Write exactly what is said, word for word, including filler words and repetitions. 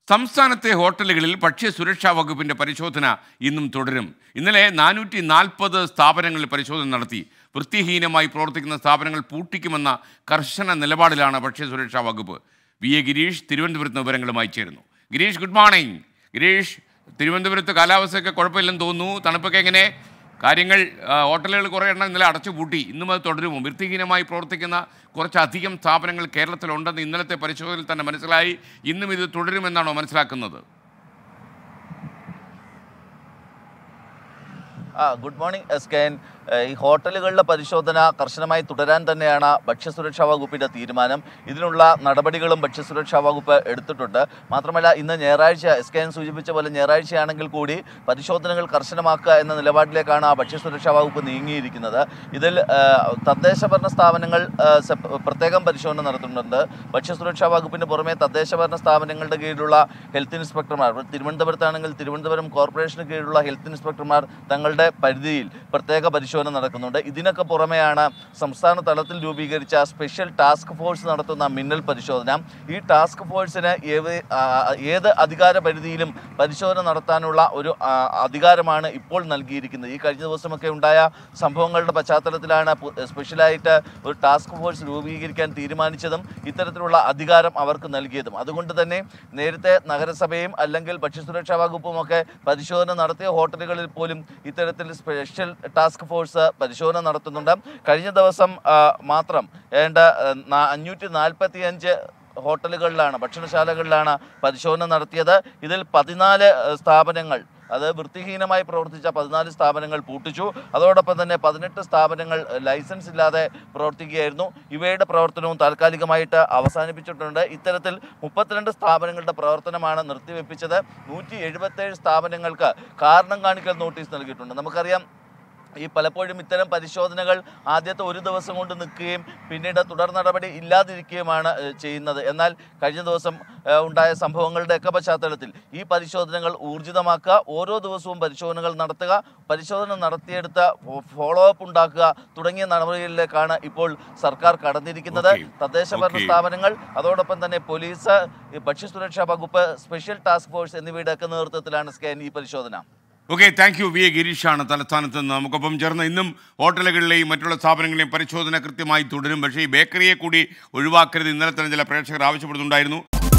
സംസ്ഥാനത്തെ ഹോട്ടലുകളിൽ ഭക്ഷ്യസുരക്ഷാ വകുപ്പിന്റെ പരിശോധന ഇന്നും തുടരും. ഇന്നലെ നാനൂറ്റി നാൽപ്പത് സ്ഥാപനങ്ങളിൽ പരിശോധന നടത്തി. വൃത്തിഹീനമായി പ്രവർത്തിക്കുന്ന സ്ഥാപനങ്ങൾ പൂട്ടിക്കുമെന്ന കർശന നിലപാടിലാണ് ഭക്ഷ്യസുരക്ഷാ വകുപ്പ്. വി എ ഗിരീഷ് തിരുവനന്തപുരത്ത് വിവരങ്ങളുമായി ചേരുന്നു. Girish, good morning. ഗിരീഷ്, തിരുവനന്തപുരത്ത് കാലാവസ്ഥയൊക്കെ കുഴപ്പമില്ലെന്ന് തോന്നുന്നു. തണുപ്പൊക്കെ എങ്ങനെ? കാര്യങ്ങൾ ഹോട്ടലുകൾ കുറേ എണ്ണം ഇന്നലെ അടച്ചു പൂട്ടി. ഇന്നും അത് തുടരുമോ? വൃത്തിഹീനമായി പ്രവർത്തിക്കുന്ന കുറച്ചധികം സ്ഥാപനങ്ങൾ കേരളത്തിലുണ്ടെന്ന് ഇന്നലത്തെ പരിശോധനയിൽ തന്നെ മനസ്സിലായി. ഇന്നും ഇത് തുടരുമെന്നാണോ മനസ്സിലാക്കുന്നത്? ആ good morning S K N. ഈ ഹോട്ടലുകളിലെ പരിശോധന കർശനമായി തുടരാൻ തന്നെയാണ് ഭക്ഷ്യസുരക്ഷാ വകുപ്പിൻ്റെ തീരുമാനം. ഇതിനുള്ള നടപടികളും ഭക്ഷ്യസുരക്ഷാ വകുപ്പ് എടുത്തിട്ടുണ്ട്. മാത്രമല്ല, ഇന്ന് ഞായറാഴ്ച, എസ് കെ എൻ സൂചിപ്പിച്ച പോലെ ഞായറാഴ്ചയാണെങ്കിൽ കൂടി പരിശോധനകൾ കർശനമാക്കുക എന്ന നിലപാടിലേക്കാണ് ആ ഭക്ഷ്യസുരക്ഷാ വകുപ്പ് നീങ്ങിയിരിക്കുന്നത്. ഇതിൽ തദ്ദേശഭരണ സ്ഥാപനങ്ങൾ പ്രത്യേകം പരിശോധന നടത്തുന്നുണ്ട്. ഭക്ഷ്യസുരക്ഷാ വകുപ്പിന് പുറമെ തദ്ദേശഭരണ സ്ഥാപനങ്ങളുടെ കീഴിലുള്ള ഹെൽത്ത് ഇൻസ്പെക്ടർമാർ, തിരുവനന്തപുരത്താണെങ്കിൽ തിരുവനന്തപുരം കോർപ്പറേഷന് കീഴിലുള്ള ഹെൽത്ത് ഇൻസ്പെക്ടർമാർ തങ്ങളുടെ പരിധിയിൽ പ്രത്യേക പരിശോധന നടക്കുന്നുണ്ട്. ഇതിനൊക്കെ പുറമെയാണ് സംസ്ഥാന തലത്തിൽ രൂപീകരിച്ച സ്പെഷ്യൽ ടാസ്ക് ഫോഴ്സ് നടത്തുന്ന മിന്നൽ പരിശോധന. ഈ ടാസ്ക് ഫോഴ്സിന് ഏത് അധികാര പരിധിയിലും പരിശോധന നടത്താനുള്ള ഒരു അധികാരമാണ് ഇപ്പോൾ നൽകിയിരിക്കുന്നത്. ഈ കഴിഞ്ഞ ദിവസമൊക്കെ ഉണ്ടായ സംഭവങ്ങളുടെ പശ്ചാത്തലത്തിലാണ് സ്പെഷ്യലായിട്ട് ഒരു ടാസ്ക് ഫോഴ്സ് രൂപീകരിക്കാൻ തീരുമാനിച്ചതും ഇത്തരത്തിലുള്ള അധികാരം അവർക്ക് നൽകിയതും. അതുകൊണ്ട് തന്നെ നേരത്തെ നഗരസഭയും അല്ലെങ്കിൽ ഭക്ഷ്യസുരക്ഷാ വകുപ്പും ഒക്കെ പരിശോധന നടത്തിയ ഹോട്ടലുകളിൽ പോലും ഇത്തരത്തിൽ സ്പെഷ്യൽ ടാസ്ക് ഫോഴ്സ് പരിശോധന നടത്തുന്നുണ്ട്. കഴിഞ്ഞ ദിവസം മാത്രം ഏണ്ട അഞ്ഞൂറ്റി നാൽപ്പത്തി അഞ്ച് ഹോട്ടലുകളിലാണ്, ഭക്ഷണശാലകളിലാണ് പരിശോധന നടത്തിയത്. ഇതിൽ പതിനാല് സ്ഥാപനങ്ങൾ, അത് വൃത്തിഹീനമായി പ്രവർത്തിച്ച പതിനാല് സ്ഥാപനങ്ങൾ പൂട്ടിച്ചു. അതോടൊപ്പം തന്നെ പതിനെട്ട് സ്ഥാപനങ്ങൾ ലൈസൻസ് ഇല്ലാതെ പ്രവർത്തിക്കുകയായിരുന്നു. ഇവയുടെ പ്രവർത്തനവും താൽക്കാലികമായിട്ട് അവസാനിപ്പിച്ചിട്ടുണ്ട്. ഇത്തരത്തിൽ മുപ്പത്തിരണ്ട് സ്ഥാപനങ്ങളുടെ പ്രവർത്തനമാണ് നിർത്തിവെപ്പിച്ചത്. നൂറ്റി എഴുപത്തേഴ് സ്ഥാപനങ്ങൾക്ക് കാരണം കാണിക്കൽ നോട്ടീസ് നൽകിയിട്ടുണ്ട്. നമുക്കറിയാം, ഈ പലപ്പോഴും ഇത്തരം പരിശോധനകൾ ആദ്യത്തെ ഒരു ദിവസം കൊണ്ട് നിൽക്കുകയും പിന്നീട് തുടർ നടപടി ഇല്ലാതിരിക്കുകയുമാണ് ചെയ്യുന്നത്. എന്നാൽ കഴിഞ്ഞ ദിവസം ഉണ്ടായ സംഭവങ്ങളുടെയൊക്കെ പശ്ചാത്തലത്തിൽ ഈ പരിശോധനകൾ ഊർജിതമാക്കുക, ഓരോ ദിവസവും പരിശോധനകൾ നടത്തുക, പരിശോധന നടത്തിയെടുത്ത ഫോളോ അപ്പ് ഉണ്ടാക്കുക തുടങ്ങിയ നടപടികളിലേക്കാണ് ഇപ്പോൾ സർക്കാർ കടന്നിരിക്കുന്നത്. തദ്ദേശഭരണ സ്ഥാപനങ്ങൾ, അതോടൊപ്പം തന്നെ പോലീസ്, ഭക്ഷ്യസുരക്ഷാ വകുപ്പ്, സ്പെഷ്യൽ ടാസ്ക് ഫോഴ്സ് എന്നിവയുടെയൊക്കെ നേതൃത്വത്തിലാണ് സ്കാൻ ഈ പരിശോധന. Okay, thank you. V A ഗിരീഷാണ് തലസ്ഥാനത്ത് നിന്ന് നമുക്കൊപ്പം ചേർന്ന്. ഇന്നും ഹോട്ടലുകളിലെയും മറ്റുള്ള സ്ഥാപനങ്ങളിലെയും പരിശോധന കൃത്യമായി തുടരും. പക്ഷേ ഈ ബേക്കറിയെ കൂടി ഒഴിവാക്കരുത്, ഇന്നലെ തന്നെ ചില പ്രേക്ഷകർ ആവശ്യപ്പെടുന്നുണ്ടായിരുന്നു.